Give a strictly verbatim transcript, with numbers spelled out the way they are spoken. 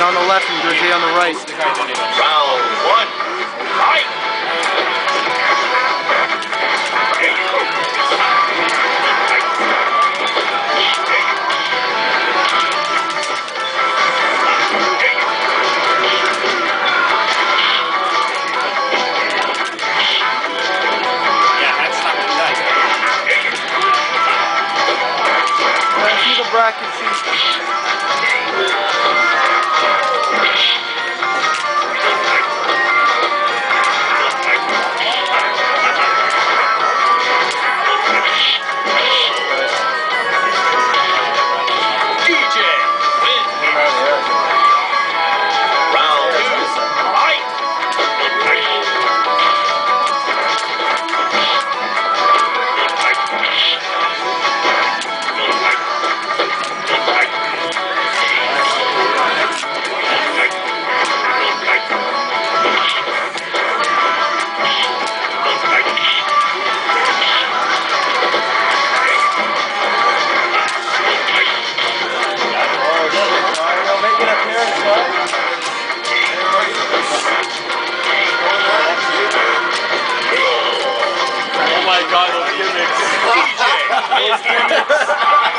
Kymah on the left and Gerjay on the right. Round one, fight! Yeah, that's not what that Uh, see the bracket, see. Oh my god, those gimmicks. D J!